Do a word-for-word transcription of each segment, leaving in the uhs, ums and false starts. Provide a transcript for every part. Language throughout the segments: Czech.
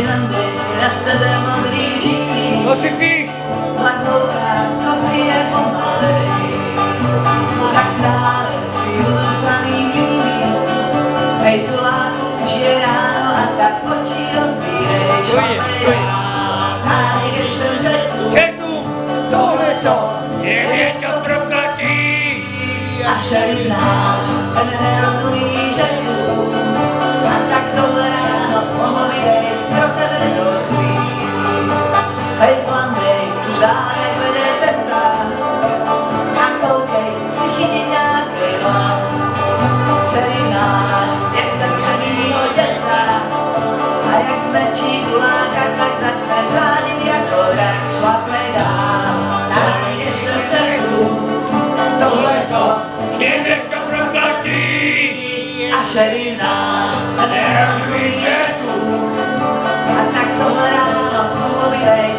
Mirandy na sebe modrý džíny. Lakoura to pije pomalej. Tak stále si udrsaný mňují. Hej, tu láku už je ráno a tak oči otvírej. Šlapej rád, a někdyž jsem řekl. Tohleto je něco prokletý. A šerinář, ten nerozumí žertu. A tak tohle ráno mohlo být pro tebe dobrý. Hej, plandej, už dálek vede cesta. A koukej, si chytit nějaký hlad. Šerinář je zemřenýho těsta. A jak zmečí tu láka, tak začne řádit jako rak. Šlapej dál, najdeš do čertu. Tohleto je dneska prokletý. A šerinář nerozumí žertu. A tak tohle ráno průmovidej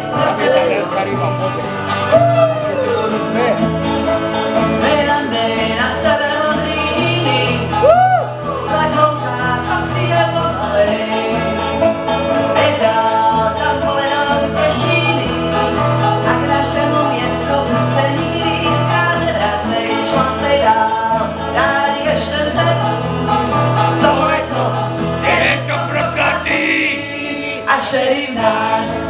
Mirandy na sebe modrý džíny. Lakouka tam přijde pomalej. Hej dál, tam povedou těšiny. A k našemu městu už se nikdy víckrát nevracej. Šlapej dál, dál ještě řekl. Tohleto je něco prokletý. A šerinář